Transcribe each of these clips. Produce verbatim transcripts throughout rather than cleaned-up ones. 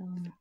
um,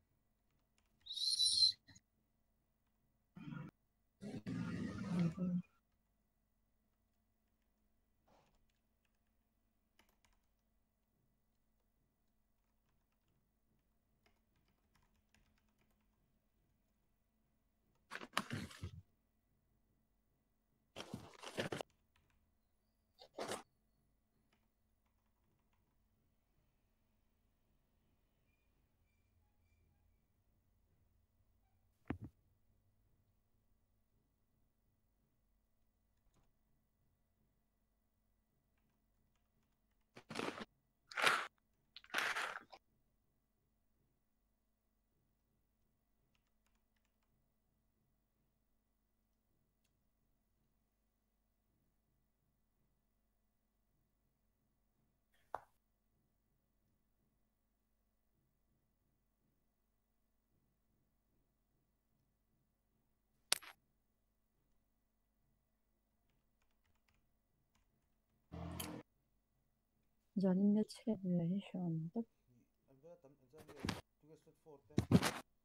giờ nên nhất sẽ là hết rồi tất Em rất là tấm em rất là tôi xuất phốt đấy.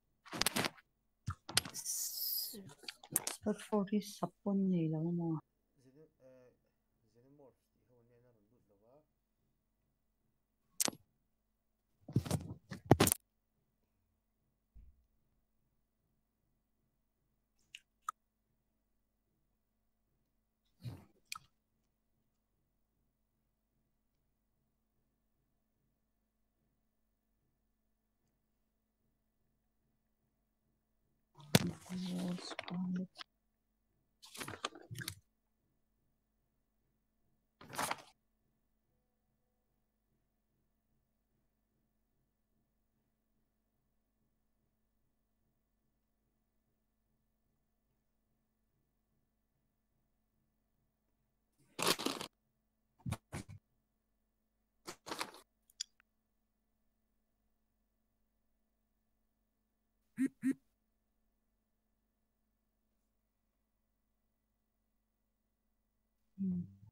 xuất phô thì sắp quân gì là mà Xenomorph thì hầu như nó run đút là quá. ừ.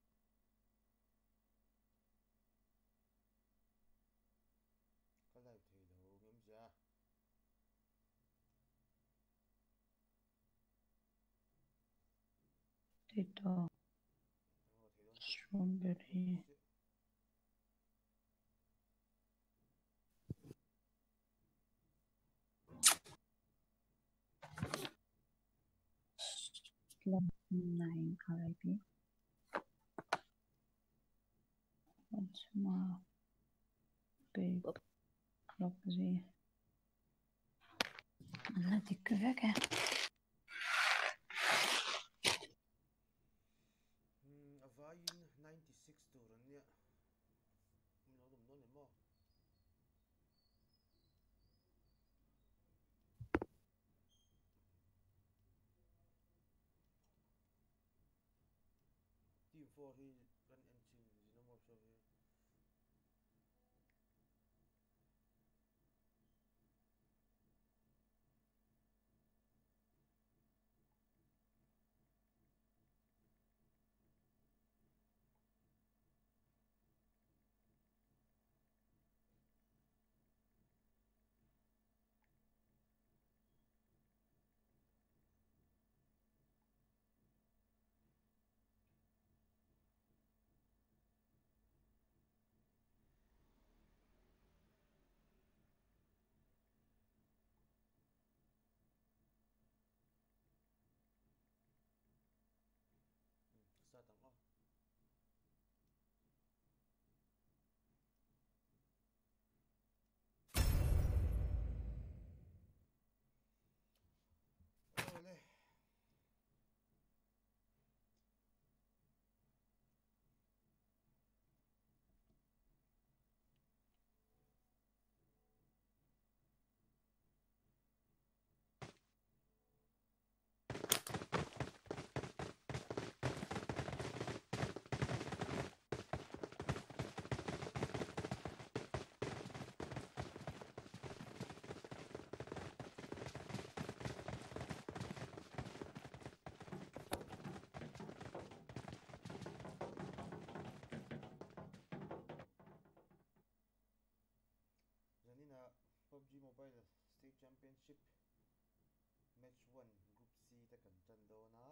Cái này thì đâu nghiêm ra. Thì đó strawberry slum nine R I P what's my big clock gì là thì cứ vậy cả Avayin ninety-six turan niya. Mình nói đúng đó mà. Team four he run engine Xenomorph so here. one group C แต่กันจันโดนะ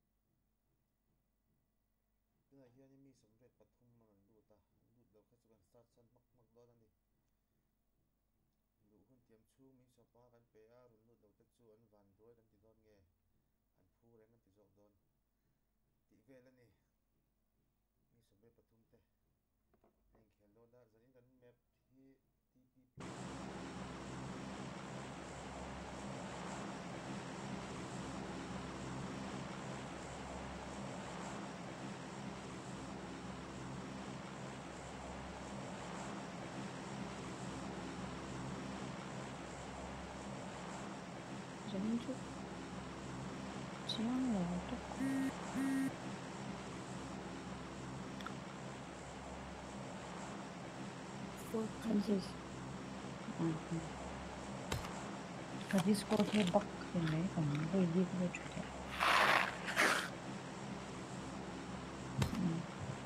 เรื่องเฮียนี่มีสำเร็จปฐุมมันดูตาดูเดี๋ยวเขาจะกันสตาร์ทชันมักมักโดนนั่นดิดูคนเตรียมชูมีสปากันเปียรุ่นดูเดี๋ยวจะชูอันวันด้วยกันติดโดนเงยอันผู้แรงกันติดจอกโดนติเวลนี่มีสำเร็จปฐุมแต่แห่งแขนโดนได้จะนี่กันแมปที่ ที พี พี人就这样了都真是嗯嗯可是说这北现在可能会立刻出来嗯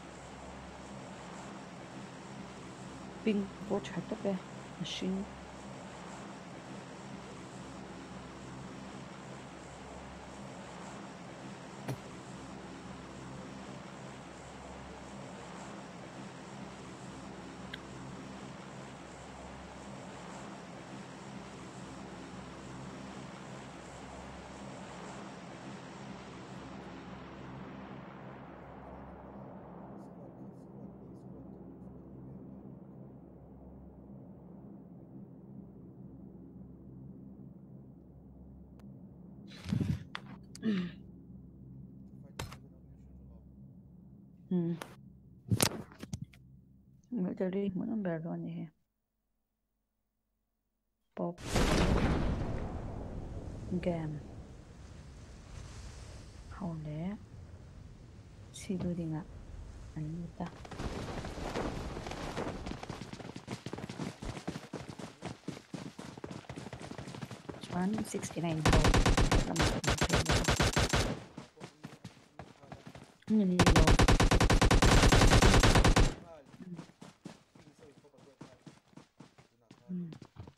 并不出的呗新嗯我这里没那么多呢 pop game hầu lẽ xí đôi đi ngạ anh ta one sixty-nine gold làm nhìn nhiều ừ.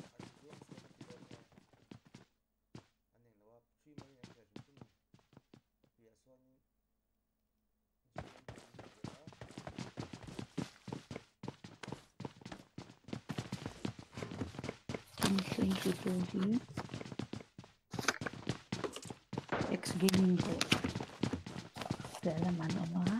twenty-two X gaming ko dahil naman o mga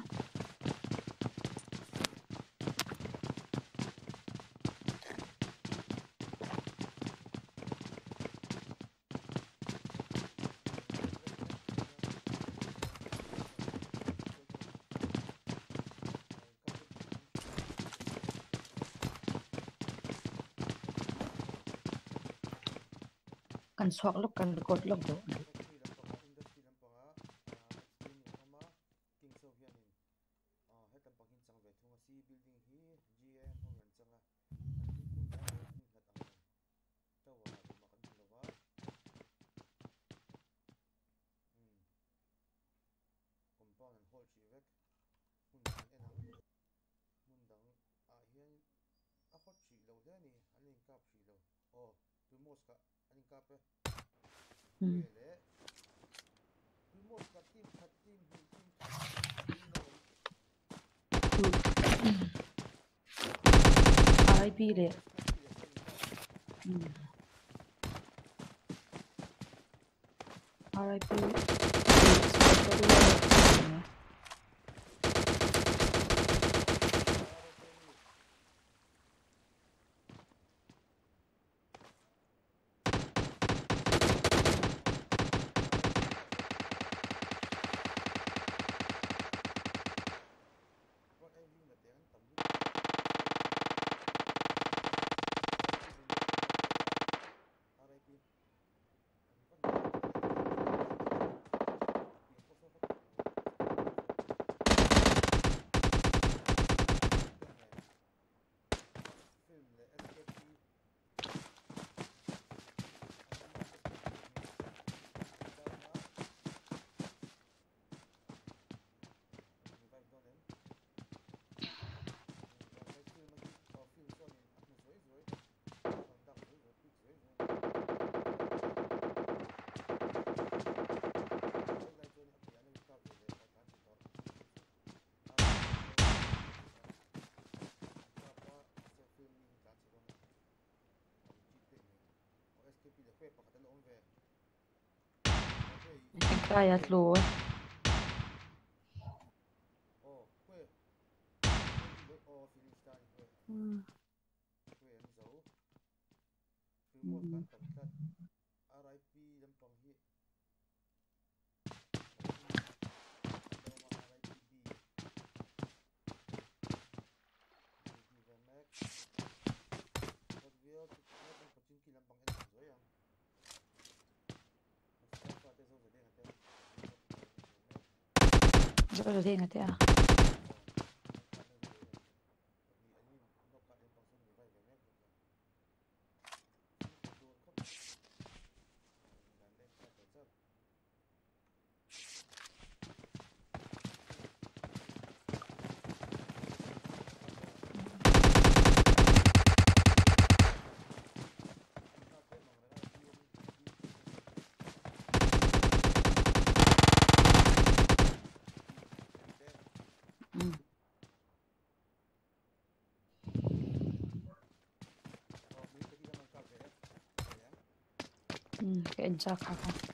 kan swak lok kan record lok do ừ. R I P đấy ừ. R I P Sai at lo. Oh, quê. Oh, finish time quê. Quê anh dấu. Cứ một cán tầm cắt. R I P lâm bằng hi. Đâu mà R I P B. Đi về Mac. Hot wheel thì cũng là một chương trình lâm bằng anh rồi à. Nó sẽ tới dấu rồi đây là Rồi rồi thế ngặt à. Ừ, cái anh cha khác không?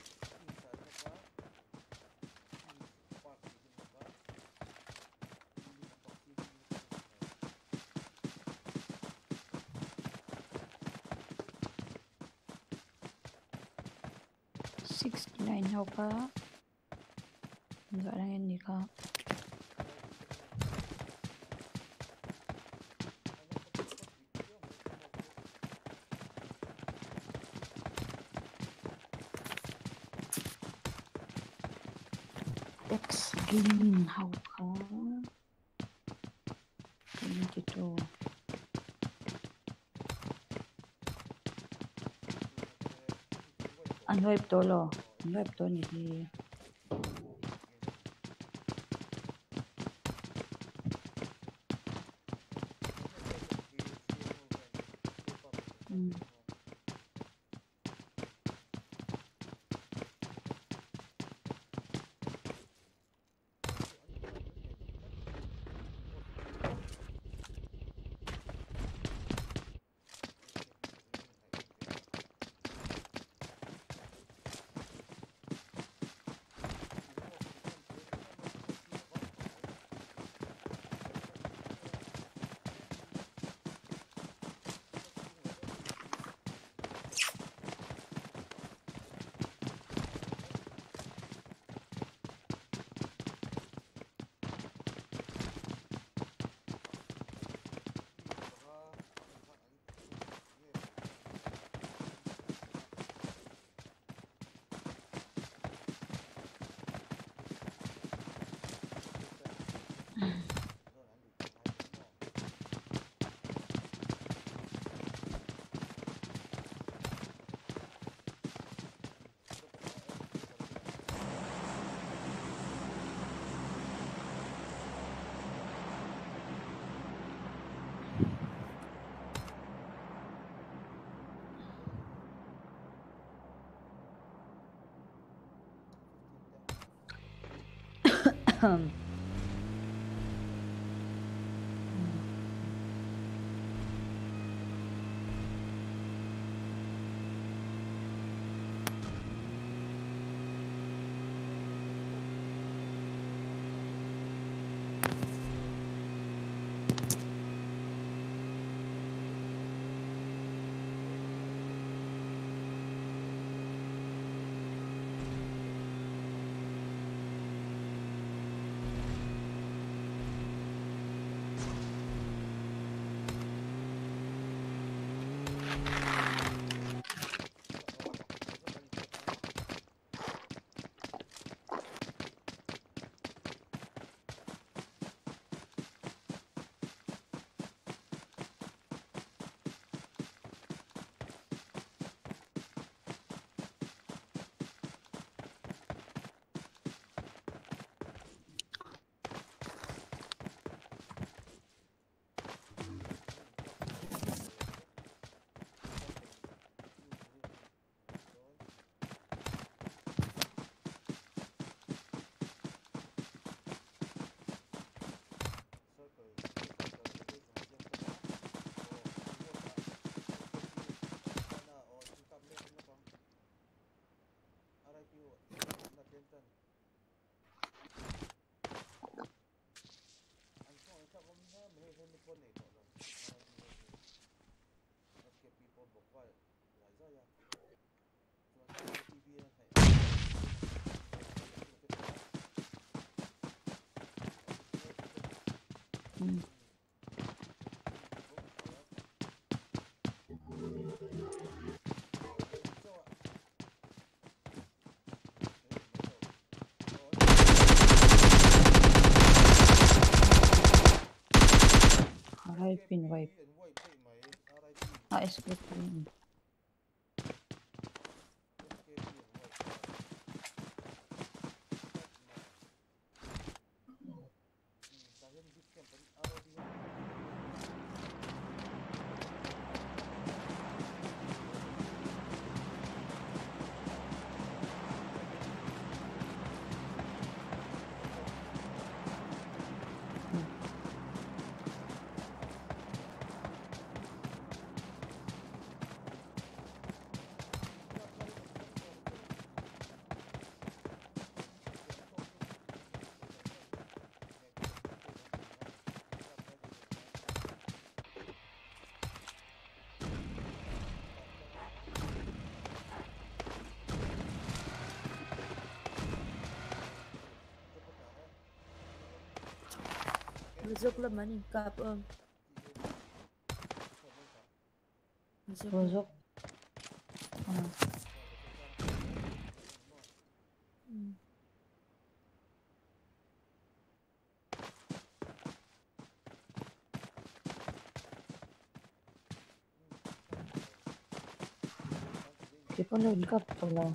sixty-nine hau ka. Enggak lang yan ni ka. X Gaming hau ka. Ini gitu. Ano ito lo? Ano ito ni di? Hmm. Hmm. I pin wipe. and wipe play my R I P Ah, escape pin. S K P and wipe Sahen bit camp and R I P Rojok là mình cặp ơn. Rojok. Ah. Ừ. Cái con lớn cặp rồi là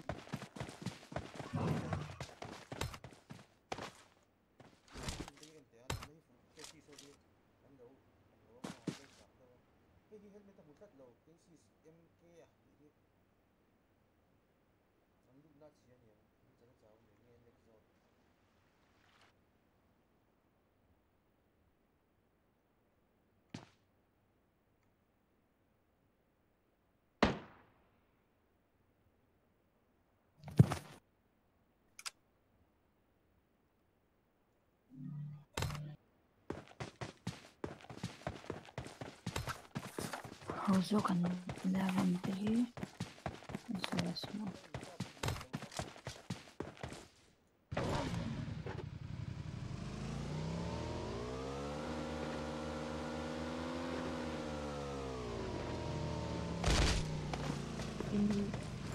Rojok kan eleven three. That's small. In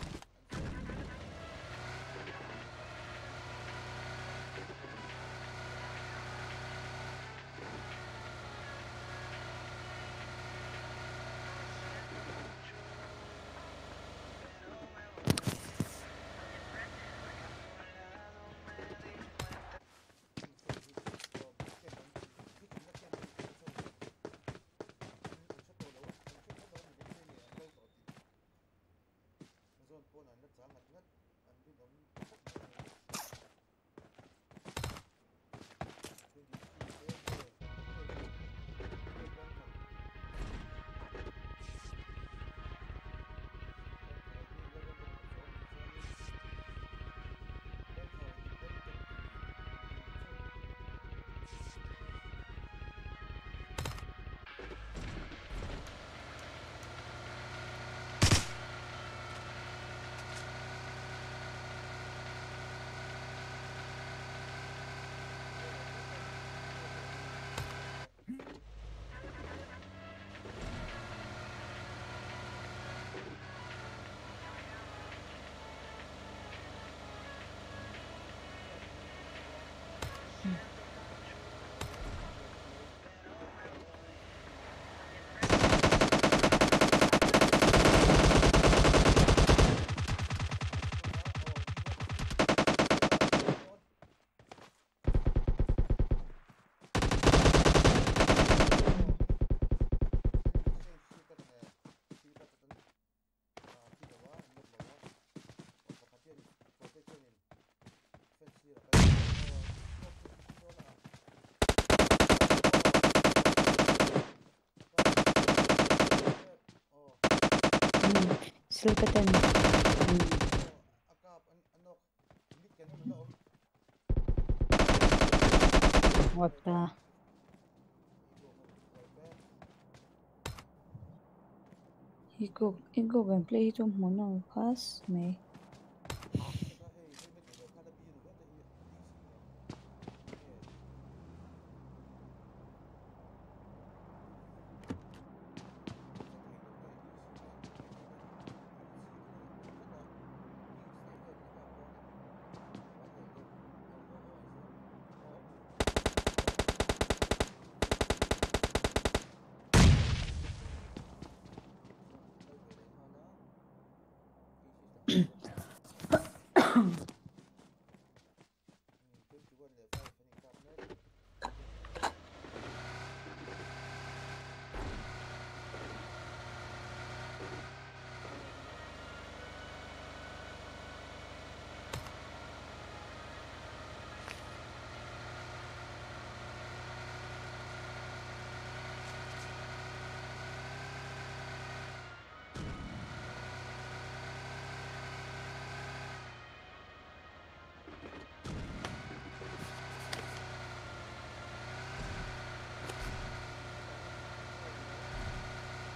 Silkatan. Wapta. Iko iko gameplay itu mana khas me.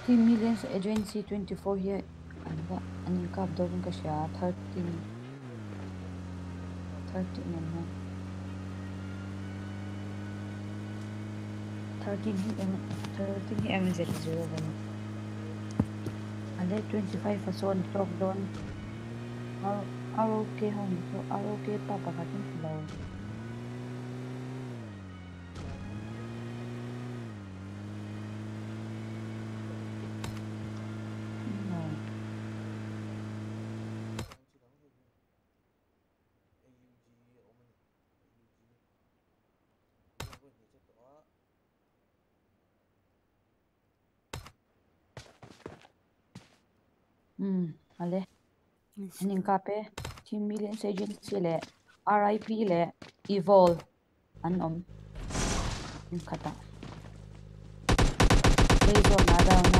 Team Millions Agency twenty-four here. Anda ani kap dawin ka siya thirteen thirteen and one. thirteen hi M thirteen hi M Z zero one. Anda twenty-five fason top don. Ar okay home so okay pa pakatin flow. Hmm, ale. Aning kape Team Millions Agency le R I P le Evolve anom in kata. Lezo na daw na.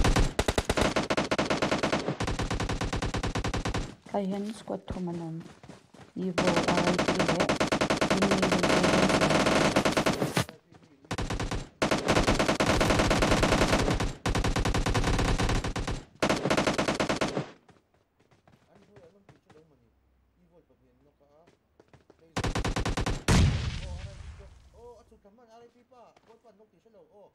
Kayan squad tumanon. Evolve R I P le Team Millions Agency. Kaman R I P pa, buat pa nok ti selo. Oh.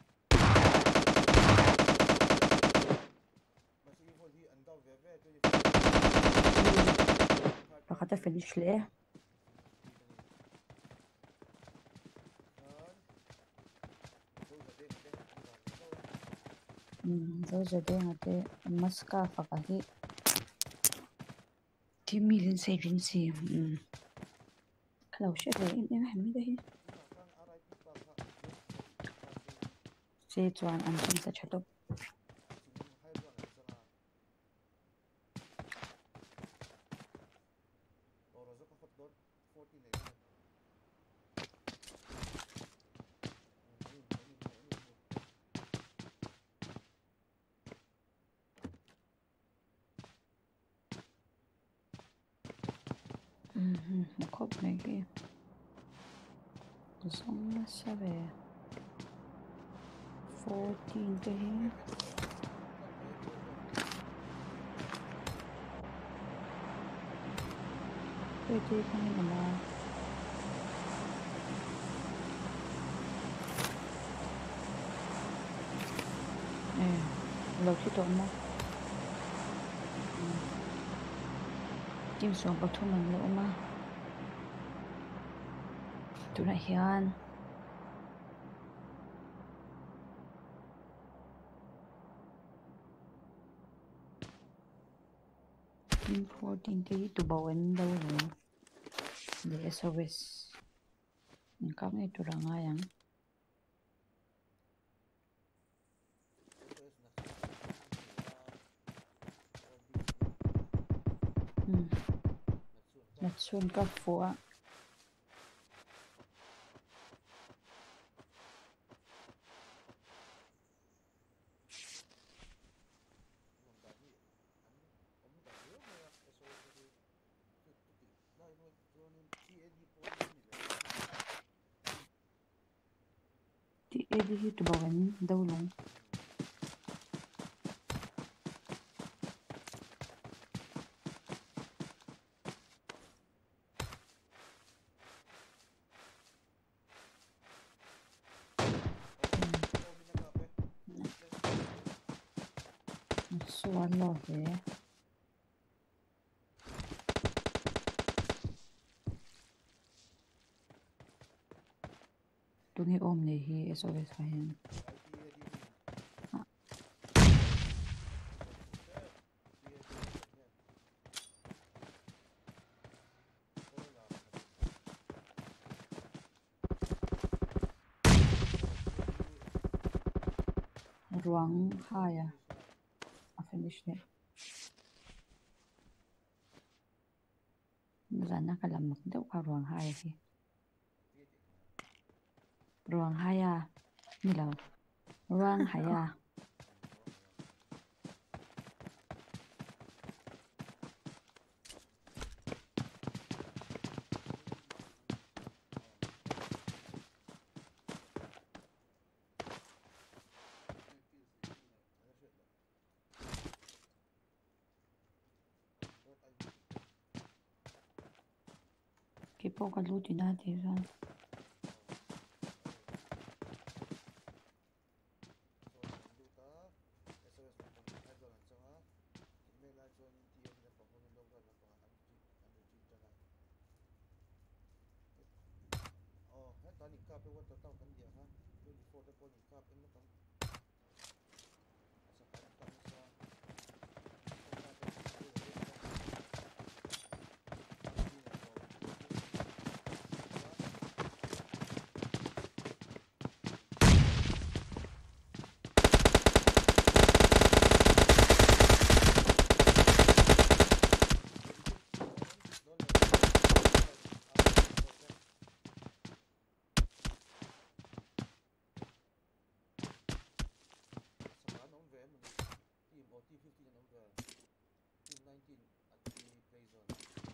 Masih evil hi andaw veve tu. Pakata finish le. Hmm, zo jade ngate maska fakahi. Team Millions Agency. Hmm. Kalau syede ini mah mi Se chuan an chan sa thatop mhm khop megi song sabe fourteen te hi Pwede kami naman eh lâu chứ tôi mà kim xuống bậc thu mình lỗ mà tụi này hiền fourteen cái tụ bầu anh đâu rồi để service những cái này tụi đang ai ăn Đặt xuân các phố thì em đi tụ bầu anh đâu luôn Suan lo thế tụi nghe ôm này hi es o es hay ruang hai à à finish đấy giờ nó cái làm một đâu qua ruang hai thì ruang hai à như là ruang hai à pau ka lu ti na ti ran tao nhìn cáp với tao cần địa ha twenty four tao nhìn cáp em nó cần asa kan kan sa T fifteen and over team nineteen at the play zone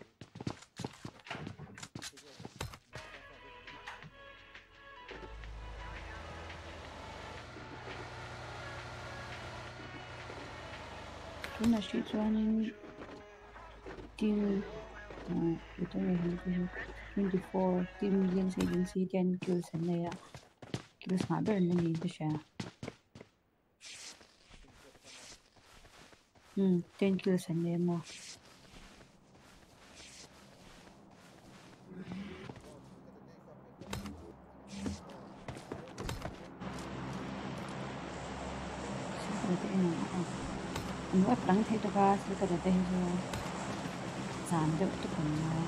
tuna shi chuanin team ito yung twenty-four team Millions Agency ten kills an nei a kills nga ber na ni ta siya hmm ten kills an nei mo anh nói đắng thấy tôi ra sẽ có thể thấy rồi giảm được tất cả mọi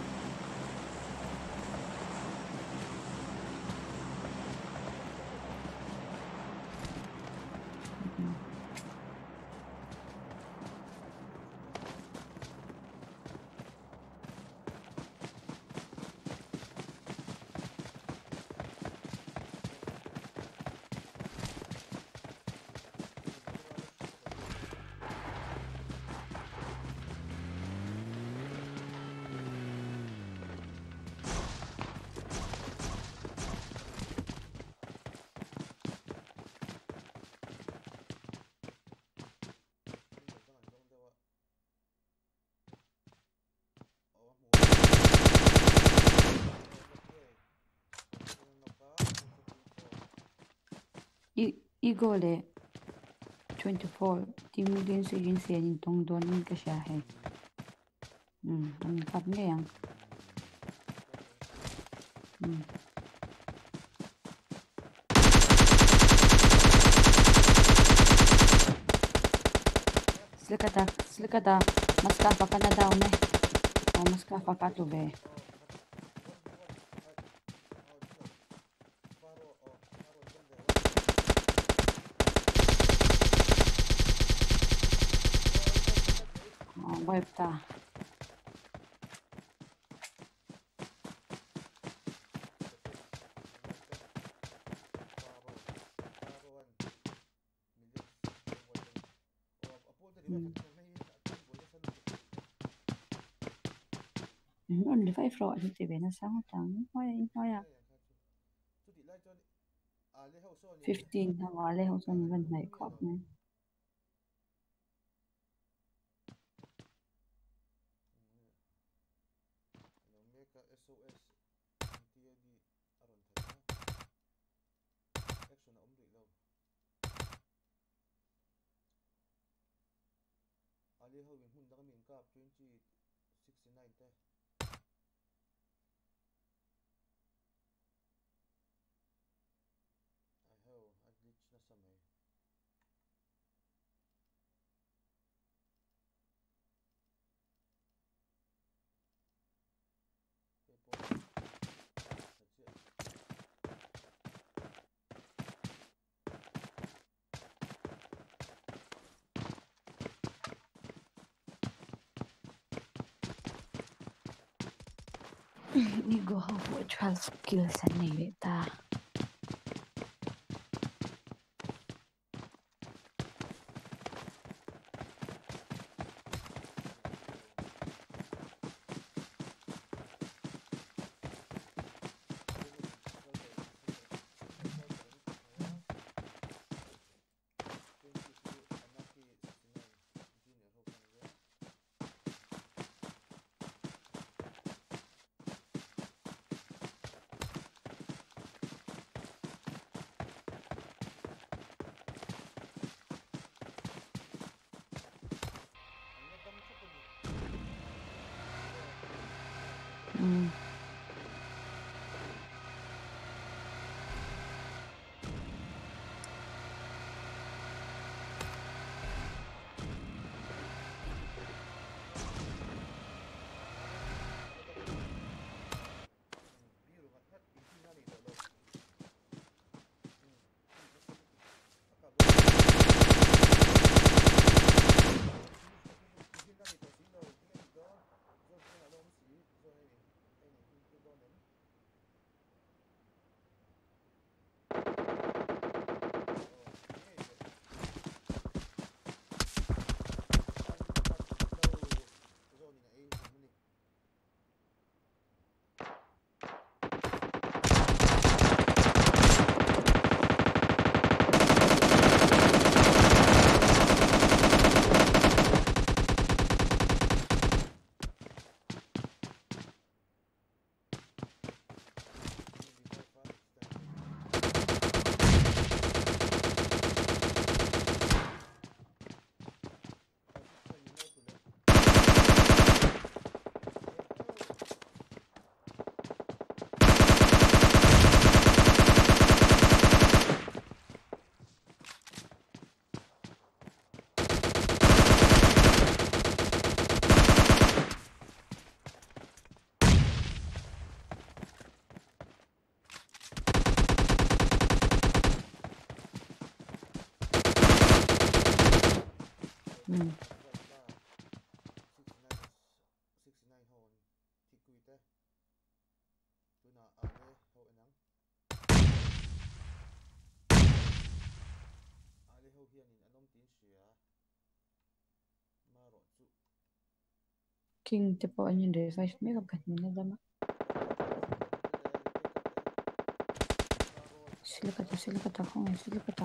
igole twenty-four team Millions Agency in tong don in ka siya he hmm ang kap ngayang hmm Slikata, slikata, mas kafa ka na daw ne. O, mas kafa ka to be. O, wipe ta. Hmm. Only five ro thì thì bên nó sáng trắng hoa hoa à fifteen thằng ngõ lê hậu xuân gần này khóc này Ali ho min hun da min kap twenty sixty-nine te I ho at glitch na samay pepo ni go ho for twelve kills and ni ta Mm. biru ngat ngat ini nani dah lo. Akak ber. Ini nani dah sih lo. Ini dah. Zo zo nak lo mesti. Zo ini. Ini ini dah nen. Mm. sixty-nine hon tikui te tuna ale ho enang ale ho hian in anom tin sia maro chu King te po anh revive me ka kan na dama. Silikata silikata khong silikata.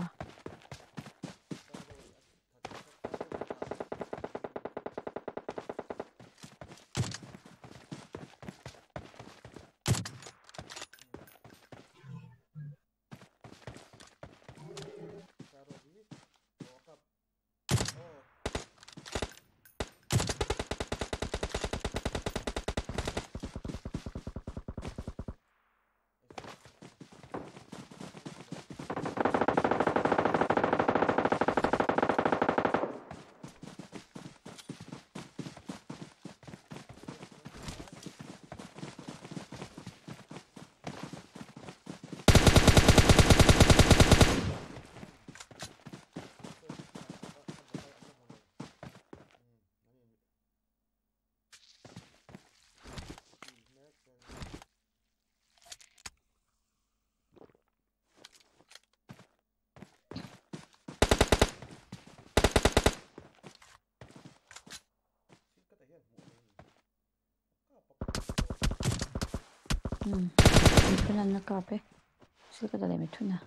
Hmm. Mithuna na kape. Silikata le mithuna.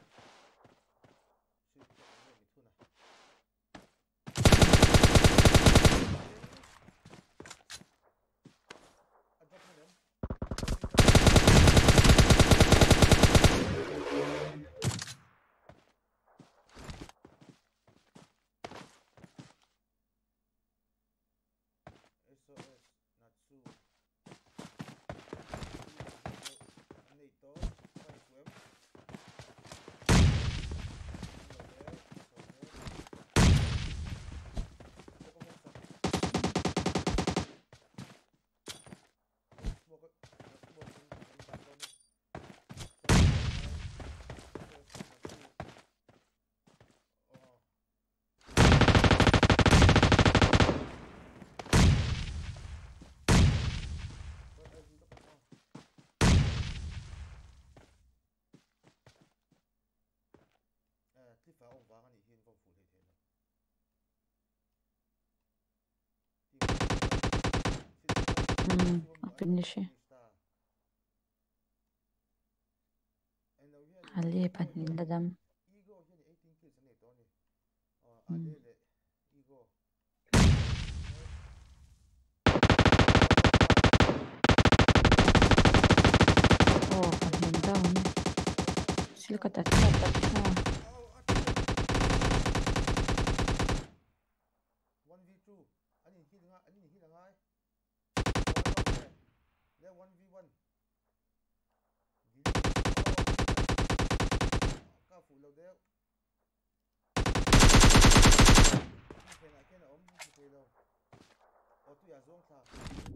Cliff ông vàng anh hiên phong phủ thế thế Hmm. Finish. Ali pan ninda dam. Ego hian eighteen kills ani to ni. Hmm. Ale le ego. Oh, pan ninda un. Silikata silikata. one v two. Ani hi nga ani hi nga ai. le one v one gil ka fu lo deu ni khen a khen a om ni pe lo o tu ya zong tha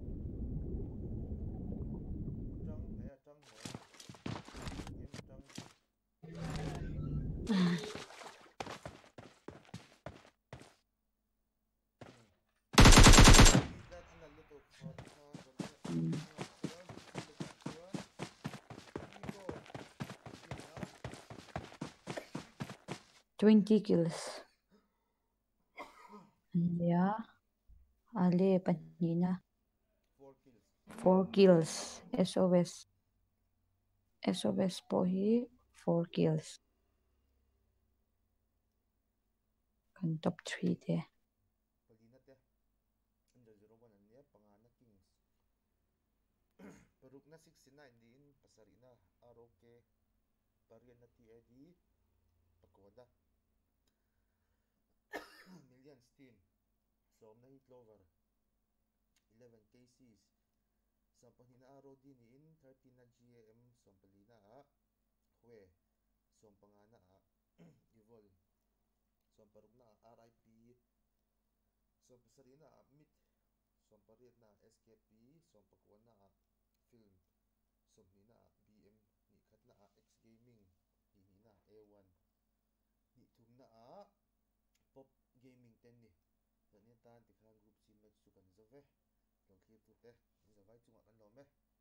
trăng này là trăng mới em trăng that anh là little for Mm. twenty kills. Yeah. Ali panina. four kills Four kills. S O S. S O S po hi four kills. Kan top three te. Palina te under zero one anh nhé pangana kings peruk na sixty-nine din pasarina aroke parian na ti edi pakoda millions team som na hit lover eleven cases sampahina aro din in thirteen na G A M sampalina a hwe sompangana a evil somparuk na R I P sompasarina a mit somparit na S K P sompakwan na a film somnina a B M ni khat na a X gaming ni na A one ni thum na a pop gaming ten ni tani tan tikhan group si match chu kan zove long clip tu te zawai chunga kan lo me